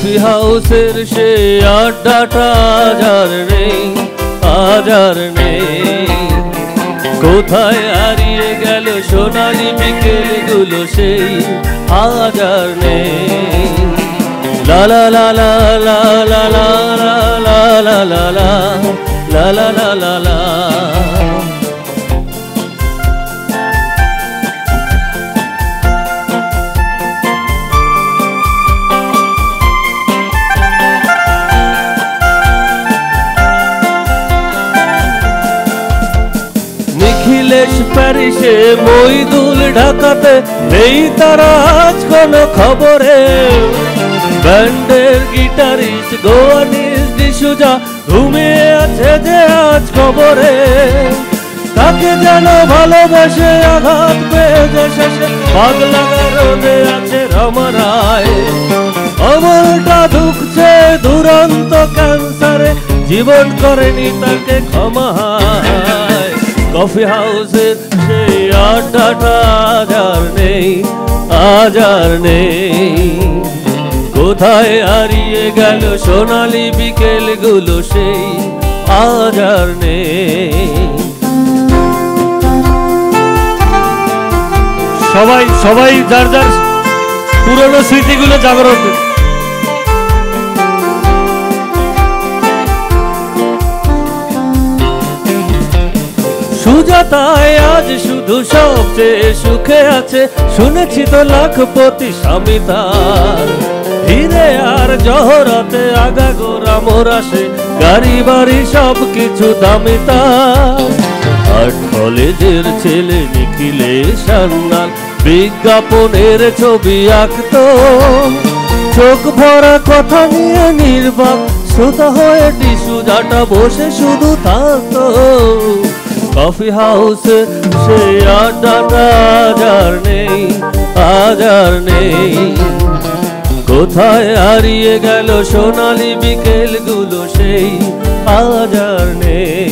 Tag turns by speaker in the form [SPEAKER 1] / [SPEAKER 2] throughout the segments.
[SPEAKER 1] Coffee হাউসের সে আড্ডাটা আজ আর নেই। কোথায় হারিয়ে গেল সোনালি বিকেলগুলো সেই আজ আর নেই। লা লা লা লা লা লা লা লা লা লা লা লা লা লা লা লা। নিখিলেশ প্যারিসে, মইদুল ঢাকাতে, নেই তারা আজ কোনো খবরে। ব্যান্ডের গিটারিস্ট গোয়ানিস ডিসুজা ঘুমিয়ে আছে যে আজ খবরে। তাকে যেন ভালোবেসে আঘাত পেয়েছে শেষে পাগলা রোদে আছে রমা রায়। অমলটা ধুকছে দুরন্ত ক্যান্সারে, জীবন করেনি তাকে ক্ষমা। কফি হাউসের সেই আড্ডাটা আজ আর নেই। কোথায় হারিয়ে গেল সোনালি বিকেলগুলো সেই আজ আর নেই।
[SPEAKER 2] সবাই যার যার পুরনো স্মৃতিগুলো জাগরণ।
[SPEAKER 1] সুজাতায় আজ শুধু সবচেয়ে সুখে আছে, শুনেছি তো লাখপতি স্বামী তার। হিরে আর জহরাতে আগাগোড়া মোরাসে, গাড়ি বাড়ি সব কিছু দামি তার। আর্ট কলেজের ছেলে নিখিলেশ সান্যাল বিজ্ঞাপনের ছবি আঁকতো, চোখ ভরা কথা নিয়ে নির্বাক শ্রোতা হয়ে ডিসুজাটা বসে শুধু থাকতো। কফি হাউসে সেই আড্ডাটা আজ আর নেই। কোথায় হারিয়ে গেল সোনালি বিকেলগুলো সেই আজ আর নেই।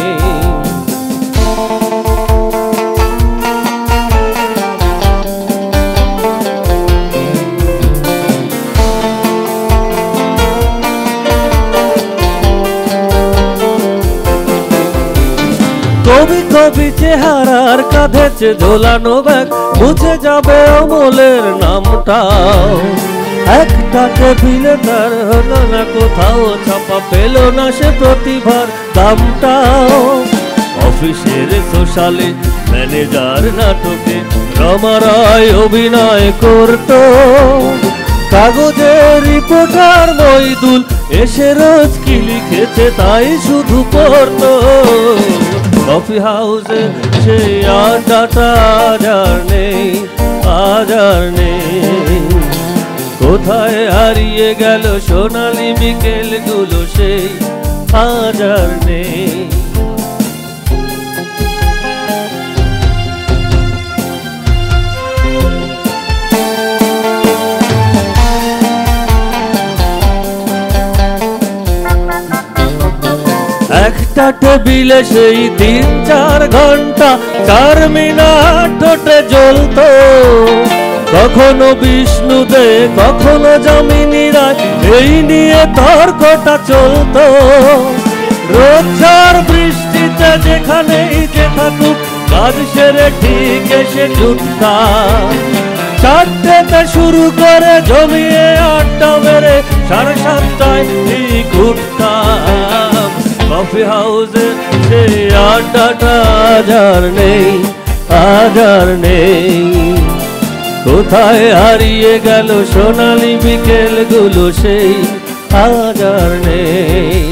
[SPEAKER 1] কবি কবি চেহারার কাঁধেছে ঝোলানো ব্যাগ, মুছে যাবে অমলের নামটাও। একটা টেবিলে তার হলো না কোথাও ছাপা, পেল না সে প্রতিভার দামটাও। অফিসের সোশ্যালে ম্যানেজার নাটকে রমা রায় অভিনয় করতো, কাগজের রিপোর্টার মইদুল এসে রোজ কি লিখেছে তাই শুধু পড়তো। কফি হাউসে সেই আড্ডাটা আজ আর নেই। কোথায় হারিয়ে গেল সোনালি বিকেলগুলো সেই আজ আর নেই। একটা টেবিলে সেই 3-4 ঘন্টা 4 মিনিট ঠোঁটে জ্বলতো, কখনো বিষ্ণুদে কখনো যামিনী রায়, এই নিয়ে তর্কটা চলতো। রোদ ঝড় বৃষ্টিতে যেখানেই যে থাকুক, কাজ সেরে ঠিক এসে জুটতাম। 4টেতে শুরু করে জমিয়ে আড্ডা মেরে 7:30টায় ঠিক উঠতাম। কফি হাউসে সেই আড্ডাটা আজ আর নেই। কোথায় হারিয়ে গেল সোনালি বিকেলগুলো সেই আজ আর নেই।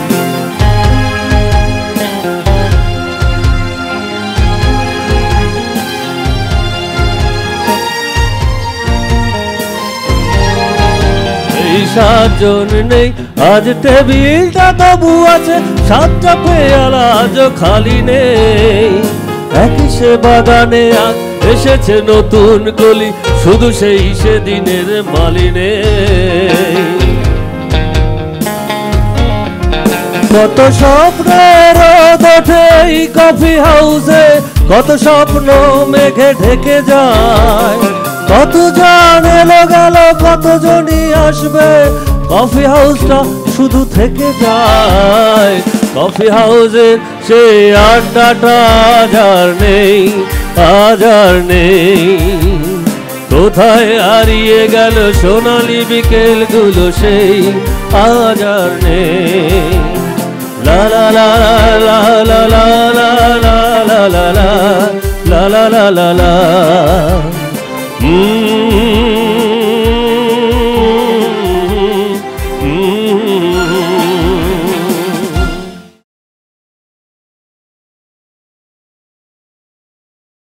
[SPEAKER 1] এই 7 জন নেই আজ, টেবিলটা তবু আছে, 7টা পেয়ালা আজও খালি নেই। একই সে বাগানে আজ এসেছে নতুন কলি, শুধু সেই সেদিনের মালিনে। কত স্বপ্নের রোদ ওঠে এই কফি হাউসে, কত স্বপ্ন মেঘে ঢেকে যায়। কত জন এলো গেল, কত জনই আসবে, কফি হাউসটা শুধু থেকে যায়, কফি হাউসের সেই আড্ডাটা আজ আর নেই, আজ আর নেই। কোথায় হারিয়ে গেল সোনালি বিকেলগুলো সেই আজ আর নেই। লা লা লা লা লা লা লা লা লা লা লা লা লা লা লা।